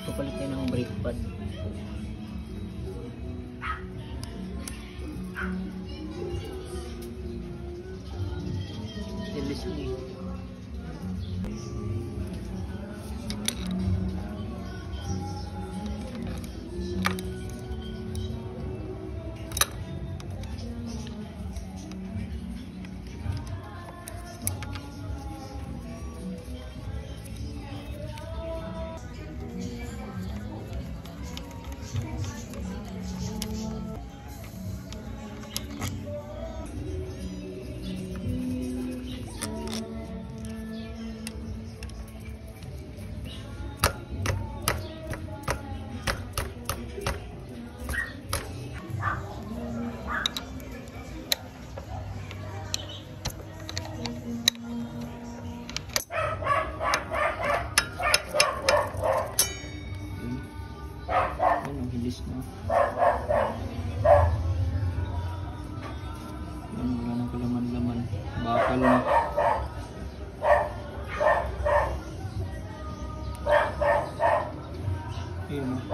Papalit tayo ng brake pad. Stainless steel. Hilis na. Yan, wala nang kalaman-laman. Bakal na. Ayun na.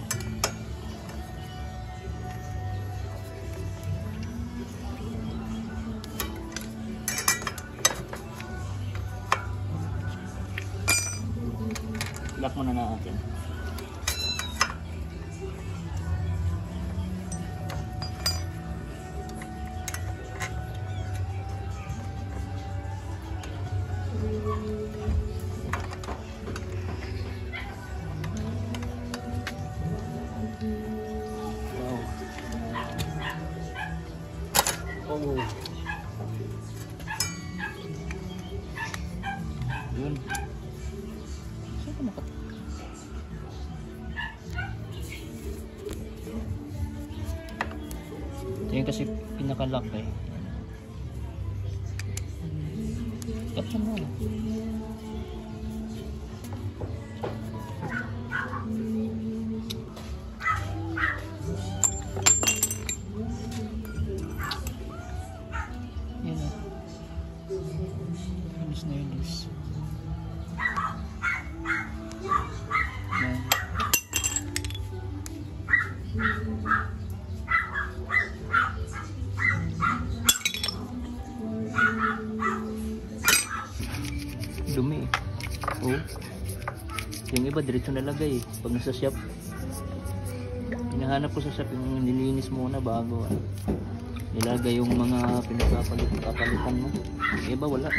Lock muna natin. Oh. Yun. Saan ka makat? Ito yung kasi pinaka-lock eh. Kapsan mo na. Na yun is dumi eh. Oh, yung iba diretso nalagay eh. Pag nasa shop hinahanap ko sa shop yung nilinis muna bago nilagay yung mga pinagpapalitan mo. Yung iba wala.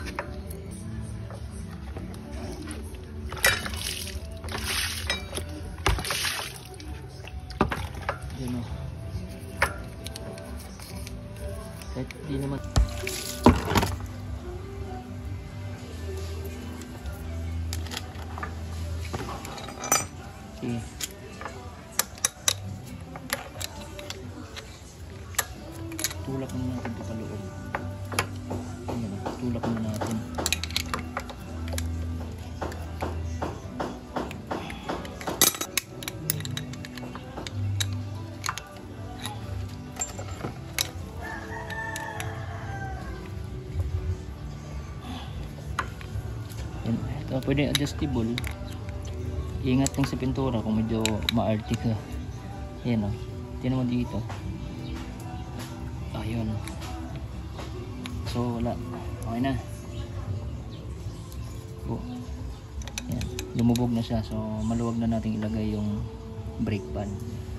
Yun o. Kahit di naman. Okay. Tulak muna natin ito paloob. Ayan o. Tulak muna natin. Pwede adjustable. Ingat lang sa pintura kung medyo ma-arty ka. Ayan o. Tingnan mo dito. Ayun. So wala. Okay na. Oh. Ayan. Lumubog na siya. So maluwag na natin ilagay yung brake pad.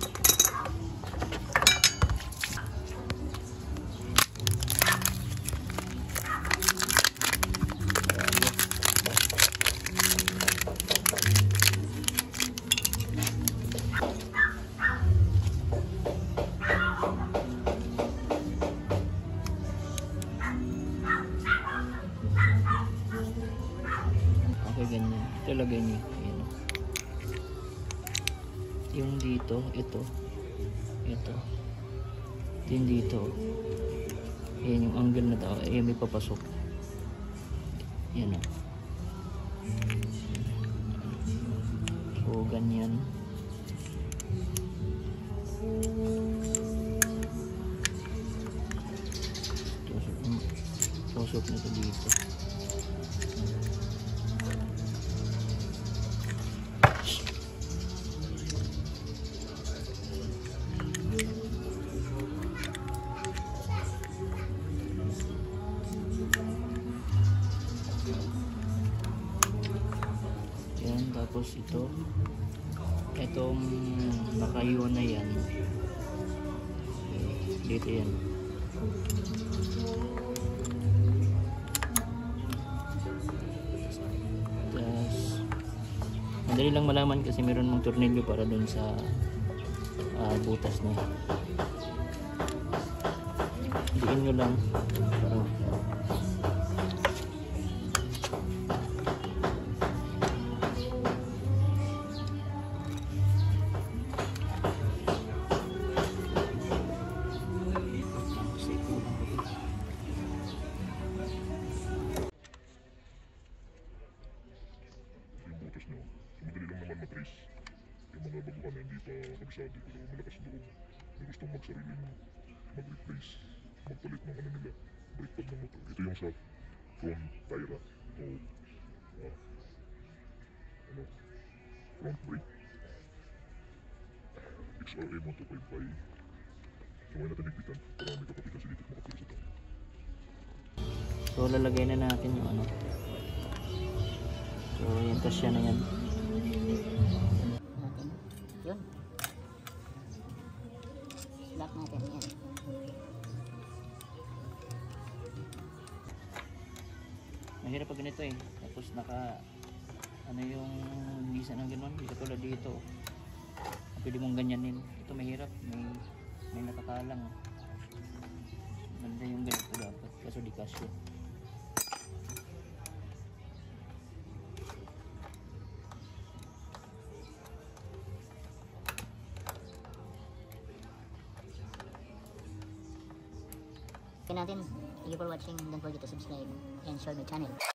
Ganyan. Ito lagay niyo. Ayan. Yung dito, ito. Yung dito. Ayan yung angle na tao. Ayan may papasok. Ayan o. So, ganyan. Tusok na ito dito. yan, tapos itong nakaiwan na yan, dito yan. Tapos madali lang malaman kasi meron mong tornilyo para dun sa butas niya. Diin nyo lang para yung butas nyo. So, madali lang naman matrace. Yung mga baguhan na hindi pa kabisado pero malakas loob na gustong magsariling mag-replace, magpalit ng ano nila, brake pad ng motor. Ito yung sa front tire o front brake. XRA Moto 55. So ngayon natin nagpitan para may kapapitan si Litik makapiro sa tayo. so lalagay na natin yung ano. So yan, kasya na yan. Natin. Yun. Lock natin yan. Mahirap pag ganito eh. Tapos ano yung bisa ng ganun, hindi katulad dito. Pwede mong ganyanin. Ito mahirap, may nakakalang. Ganda yung ganito dapat, kaso di kasyo. Thank you for watching. Don't forget to subscribe and share my channel.